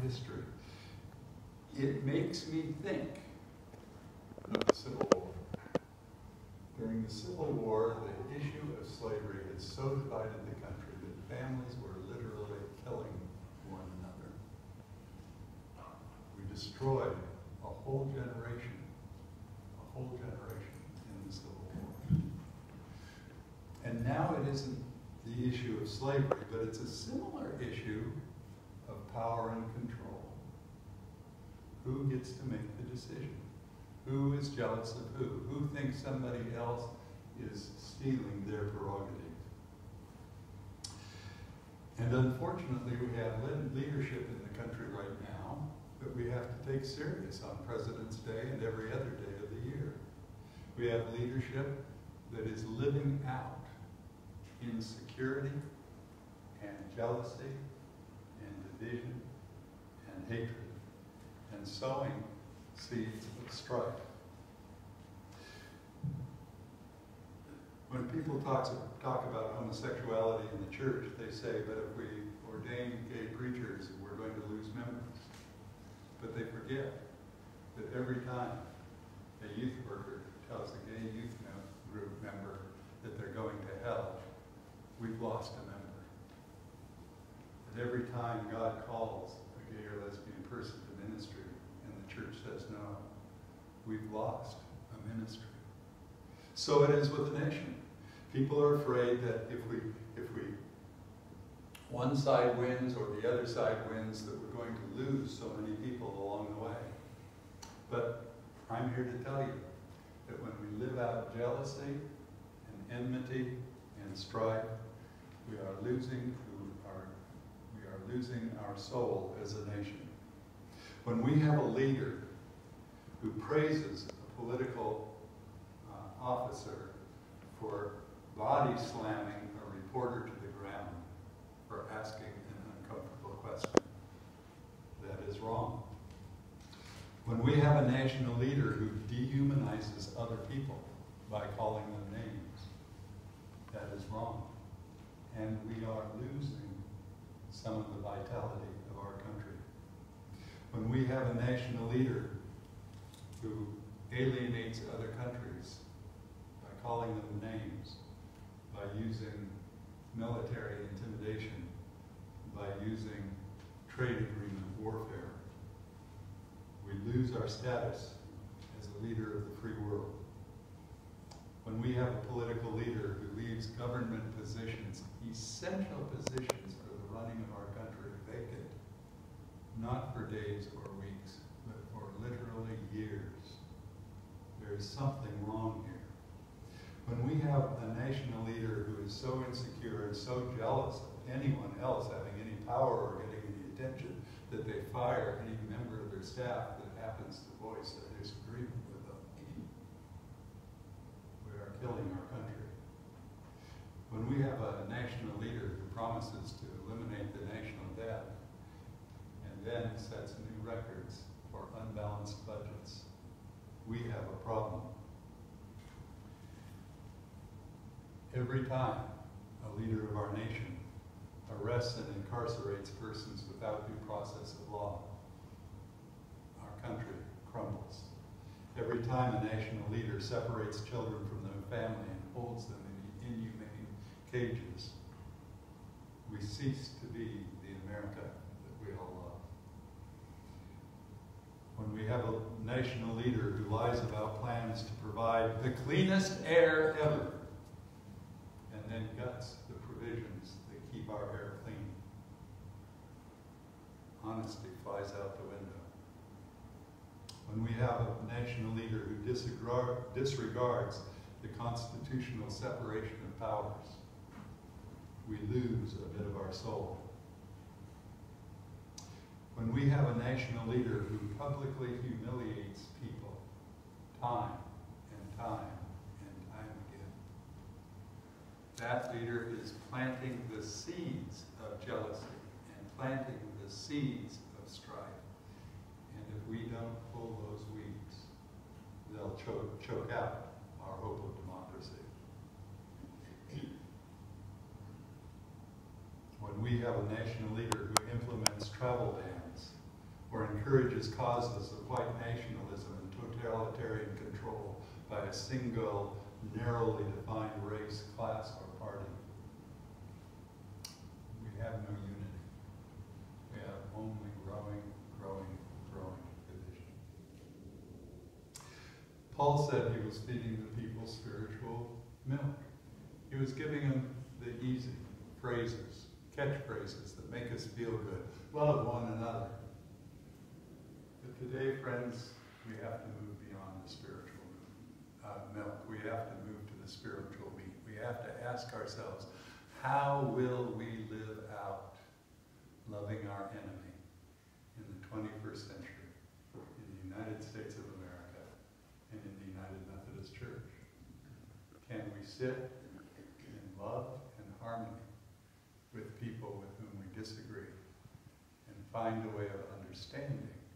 history. It makes me think of the Civil War. During the Civil War, the issue of slavery had so divided the country that families were literally killing one another. We destroyed a whole generation in the Civil War. And now it isn't the issue of slavery, but it's a similar issue of power and control. Who gets to make the decision? Who is jealous of who? Who thinks somebody else is stealing their prerogative? And unfortunately, we have leadership in the country right now that we have to take serious on President's Day and every other day of the year. We have leadership that is living out insecurity and jealousy and division and hatred and sowing seeds of strife. When people talk about homosexuality in the church, they say, but if we ordain gay preachers, we're going to lose members. But they forget that every time a youth worker tells a gay youth group member that they're going to hell, we've lost a member. That every time God calls a gay or lesbian person to ministry and the church says no, we've lost a ministry. So it is with the nation. People are afraid that if we one side wins or the other side wins, that we're going to lose so many people along the way. But I'm here to tell you that when we live out jealousy and enmity and strife, we are losing our soul as a nation. When we have a leader who praises a political officer for body slamming a reporter to the ground for asking an uncomfortable question, that is wrong. When we have a national leader who dehumanizes other people by calling them names, that is wrong. And we are losing some of the vitality of our country. When we have a national leader who alienates other countries by calling them names, by using military intimidation, by using trade agreement warfare, we lose our status as a leader of the free world. When we have a political leader who leaves government positions, essential positions for the running of our country, vacant, not for days or weeks, but for literally years, there is something wrong here. When we have a national leader who is so insecure and so jealous of anyone else having any power or getting any attention that they fire any member of their staff that happens to voice a disagreement with them, we are killing our country. When we have a national leader who promises to eliminate the national debt and then sets new records for unbalanced budgets, we have a problem. Every time a leader of our nation arrests and incarcerates persons without due process of law, our country crumbles. Every time a national leader separates children from their family and holds them in inhumane cages, we cease to be the America that we all love. When we have a national leader who lies about plans to provide the cleanest air ever, and then guts the provisions that keep our air clean, honesty flies out the window. When we have a national leader who disregards the constitutional separation of powers, we lose a bit of our soul. When we have a national leader who publicly humiliates people time and time and time again, that leader is planting the seeds of jealousy and planting the seeds of strife. And if we don't pull those weeds, they'll choke out our hope of democracy. When we have a national leader who implements travel bans or encourages causes of white nationalism and totalitarian control by a single, narrowly defined race, class, or party. We have no unity. We have only growing division. Paul said he was feeding the people spiritual milk. He was giving them the easy phrases, catchphrases that make us feel good. Love one another. But today, friends, we have to move beyond the spiritual milk. We have to move to the spiritual meat. We have to ask ourselves, how will we live out loving our enemy in the 21st century in the United States of America and in the United Methodist Church? Can we sit in love and harmony with people with whom we disagree and find a way of understanding